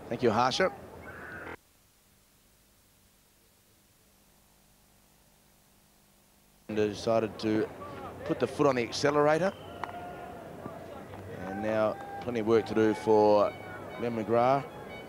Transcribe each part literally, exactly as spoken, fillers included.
Thank you, Harsha. And decided to put the foot on the accelerator. And now plenty of work to do for Glenn McGrath.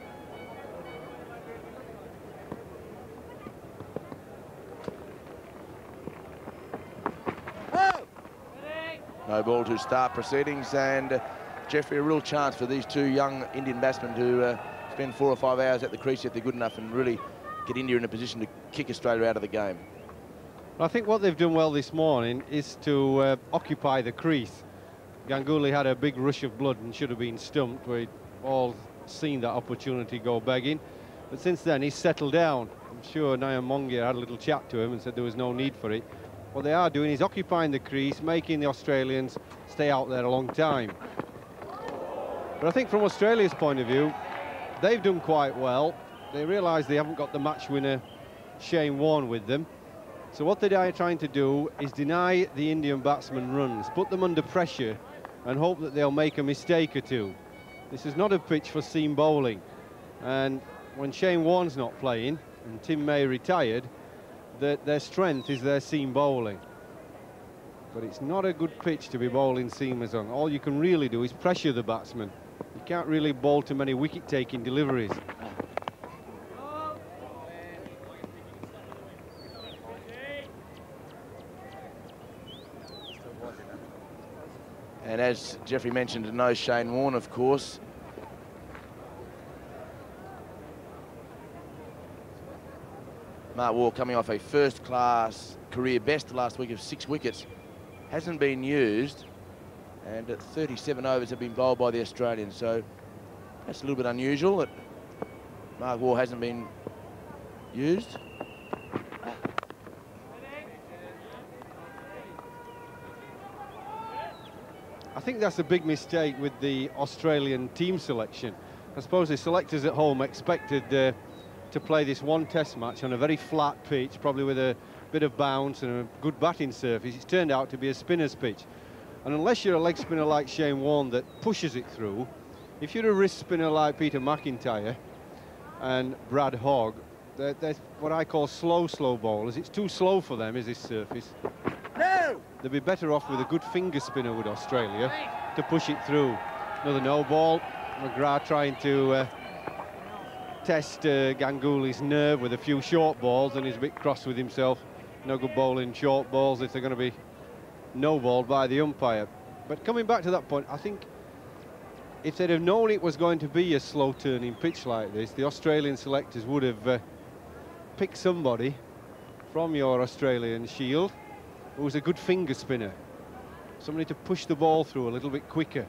No ball to start proceedings, and uh, Jeffrey, a real chance for these two young Indian batsmen to uh, spend four or five hours at the crease if they're good enough and really get India in a position to kick Australia out of the game. I think what they've done well this morning is to uh, occupy the crease. Ganguly had a big rush of blood and should have been stumped. We'd all seen that opportunity go begging. But since then, he's settled down. I'm sure Nayan Mongia had a little chat to him and said there was no need for it. What they are doing is occupying the crease, making the Australians stay out there a long time. But I think from Australia's point of view, they've done quite well. They realise they haven't got the match winner, Shane Warne, with them. So what they are trying to do is deny the Indian batsmen runs, put them under pressure and hope that they'll make a mistake or two. This is not a pitch for seam bowling. And when Shane Warne's not playing and Tim May retired, that their strength is their seam bowling. But it's not a good pitch to be bowling seamers on. All you can really do is pressure the batsman. You can't really bowl too many wicket-taking deliveries. And as Jeffrey mentioned, no Shane Warne, of course. Mark Waugh coming off a first-class career best last week of six wickets. Hasn't been used, and at thirty-seven overs have been bowled by the Australians. So that's a little bit unusual that Mark Waugh hasn't been used. I think that's a big mistake with the Australian team selection. I suppose the selectors at home expected uh, to play this one test match on a very flat pitch, probably with a bit of bounce and a good batting surface. It's turned out to be a spinner's pitch. And unless you're a leg spinner like Shane Warne that pushes it through, if you're a wrist spinner like Peter McIntyre and Brad Hogg, they're, they're what I call slow, slow bowlers. It's too slow for them, is this surface. No! They'd be better off with a good finger spinner with Australia to push it through. Another no ball. McGrath trying to uh, test uh, Ganguly's nerve with a few short balls, and he's a bit cross with himself. No good bowling short balls if they're going to be no balled by the umpire. But coming back to that point, I think if they'd have known it was going to be a slow turning pitch like this, the Australian selectors would have uh, picked somebody from your Australian shield who was a good finger spinner, somebody to push the ball through a little bit quicker.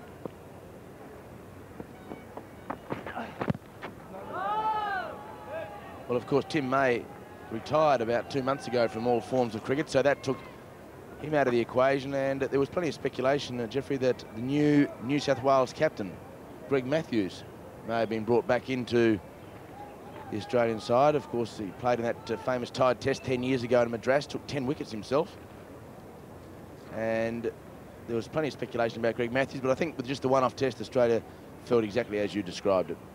Well, of course, Tim May retired about two months ago from all forms of cricket, so that took him out of the equation, and there was plenty of speculation, uh, Jeffrey, that the new New South Wales captain, Greg Matthews, may have been brought back into the Australian side. Of course, he played in that uh, famous tied test ten years ago in Madras, took ten wickets himself. And there was plenty of speculation about Greg Matthews, but I think with just the one-off test, Australia felt exactly as you described it.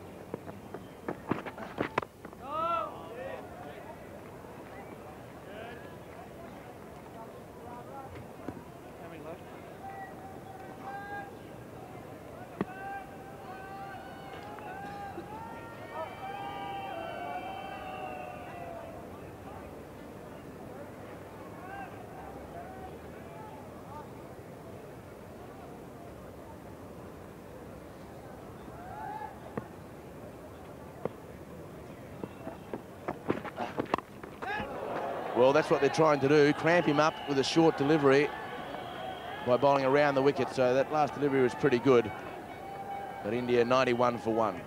Well, that's what they're trying to do, clamp him up with a short delivery by bowling around the wicket. So that last delivery was pretty good. But India ninety-one for one.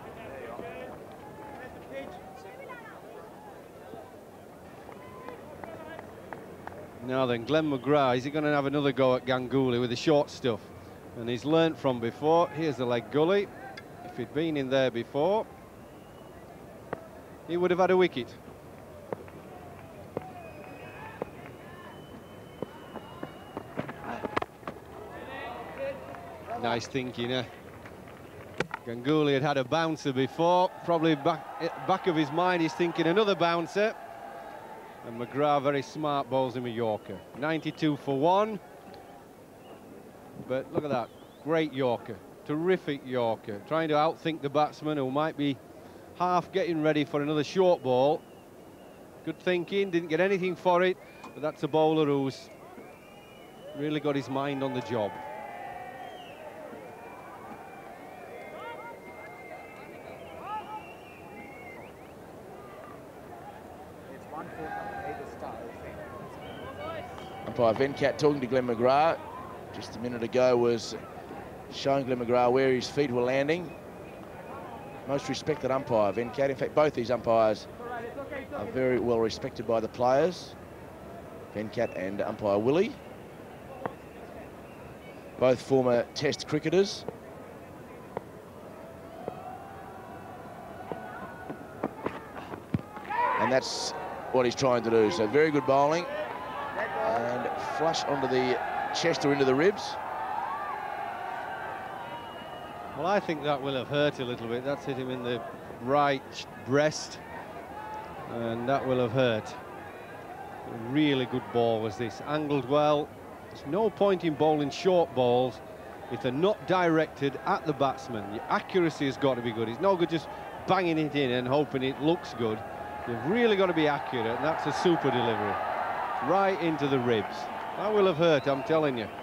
Now then, Glenn McGrath, is he going to have another go at Ganguly with the short stuff? And he's learnt from before. Here's the leg gully. If he'd been in there before, he would have had a wicket. Nice thinking, eh? Ganguly had had a bouncer before, probably back, back of his mind he's thinking another bouncer. And McGrath, very smart, bowls him a Yorker. ninety-two for one. But look at that, great Yorker, terrific Yorker. Trying to outthink the batsman who might be half getting ready for another short ball. Good thinking, didn't get anything for it, but that's a bowler who's really got his mind on the job. Umpire Venkat talking to Glenn McGrath just a minute ago was showing Glenn McGrath where his feet were landing. Most respected umpire, Venkat. In fact, both these umpires are very well respected by the players, Venkat and umpire Willie. Both former Test cricketers. And that's what he's trying to do. So very good bowling. And flush onto the chest or into the ribs. Well, I think that will have hurt a little bit. That's hit him in the right breast. And that will have hurt. A really good ball was this. Angled well. There's no point in bowling short balls if they're not directed at the batsman. Your accuracy has got to be good. It's no good just banging it in and hoping it looks good. You've really got to be accurate, and that's a super delivery. Right into the ribs. That will have hurt, I'm telling you.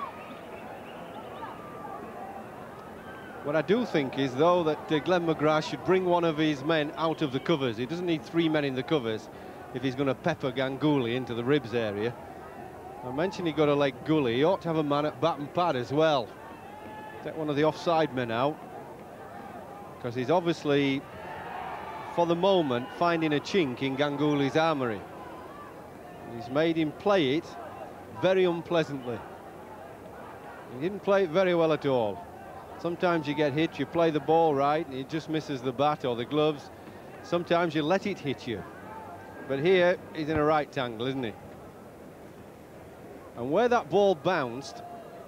What I do think is, though, that uh, Glenn McGrath should bring one of his men out of the covers. He doesn't need three men in the covers if he's going to pepper Ganguly into the ribs area. I mentioned he got a leg gully. He ought to have a man at bat and pad as well. Take one of the offside men out, because he's obviously, for the moment, finding a chink in Ganguly's armoury. He's made him play it very unpleasantly. He didn't play it very well at all. Sometimes you get hit, you play the ball right, and it just misses the bat or the gloves. Sometimes you let it hit you. But here, he's in a right angle, isn't he? And where that ball bounced,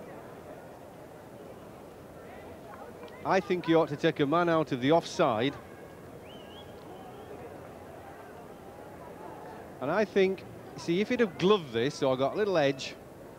I think he ought to take a man out of the offside. And I think, see, if he'd have gloved this or got a little edge,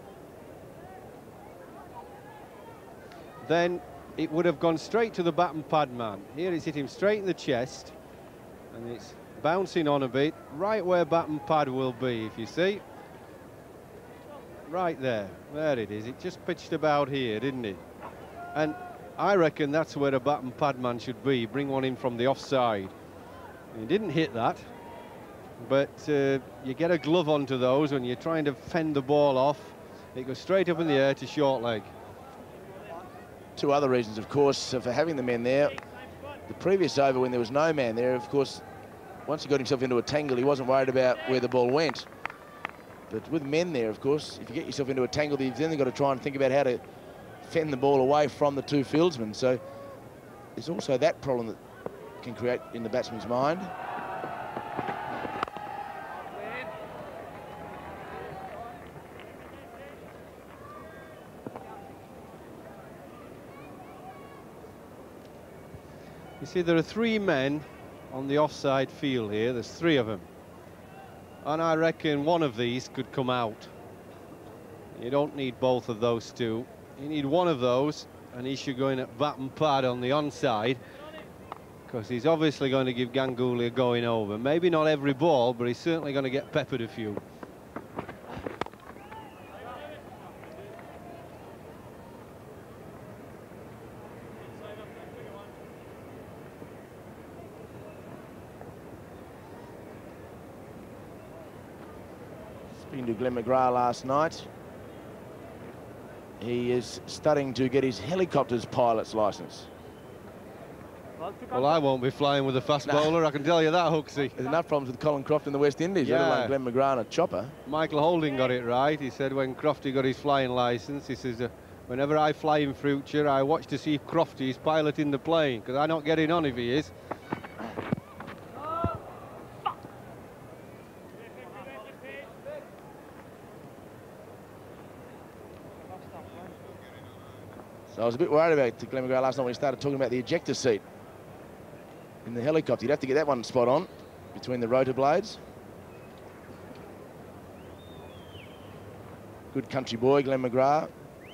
then it would have gone straight to the bat and pad man. Here it's hit him straight in the chest, and it's bouncing on a bit, right where bat and pad will be, if you see. Right there, there it is. It just pitched about here, didn't it? And I reckon that's where a bat and pad man should be. Bring one in from the offside. He didn't hit that, but uh, you get a glove onto those when you're trying to fend the ball off. It goes straight up in the air to short leg. Two other reasons, of course, for having the men there. The previous over, when there was no man there, of course, once he got himself into a tangle, he wasn't worried about where the ball went. But with men there, of course, if you get yourself into a tangle, you've then got to try and think about how to fend the ball away from the two fieldsmen. So there's also that problem that can create in the batsman's mind. You see, there are three men on the offside field here. There's three of them. And I reckon one of these could come out. You don't need both of those two. You need one of those, and he should go in at bat and pad on the onside, because he's obviously going to give Ganguly a going over. Maybe not every ball, but he's certainly going to get peppered a few. Speaking to Glenn McGrath last night, he is studying to get his helicopter's pilot's licence. Well, I won't be flying with a fast no. bowler, I can tell you that, Hooksy. There's enough problems with Colin Croft in the West Indies, yeah. let alone Glenn McGrath and a chopper. Michael Holding got it right. He said when Crofty got his flying licence, he says, uh, whenever I fly in future, I watch to see if Crofty is piloting the plane, because I'm not getting on if he is. So I was a bit worried about Glenn McGrath last night when he started talking about the ejector seat in the helicopter. You'd have to get that one spot on between the rotor blades. Good country boy, Glenn McGrath.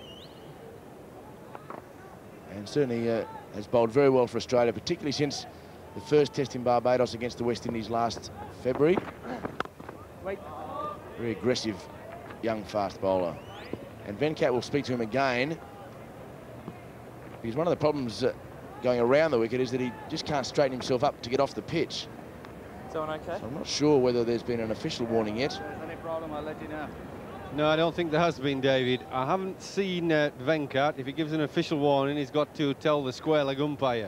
And certainly uh, has bowled very well for Australia, particularly since the first test in Barbados against the West Indies last February. Wait. Very aggressive, young, fast bowler. And Venkat will speak to him again, because one of the problems uh, going around the wicket is that he just can't straighten himself up to get off the pitch. Is that one okay? So I'm not sure whether there's been an official warning yet. If there's any problem, I'll let you know. No, I don't think there has been, David. I haven't seen uh, Venkat. If he gives an official warning, he's got to tell the square leg umpire.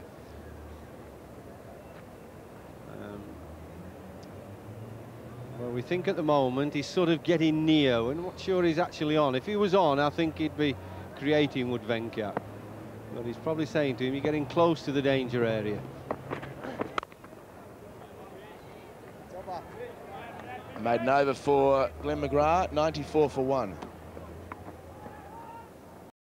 Um, well, we think at the moment he's sort of getting near. We're not sure he's actually on. If he was on, I think he'd be creating with Venkat. But he's probably saying to him, you're getting close to the danger area. Made an over for Glenn McGrath, ninety-four for one.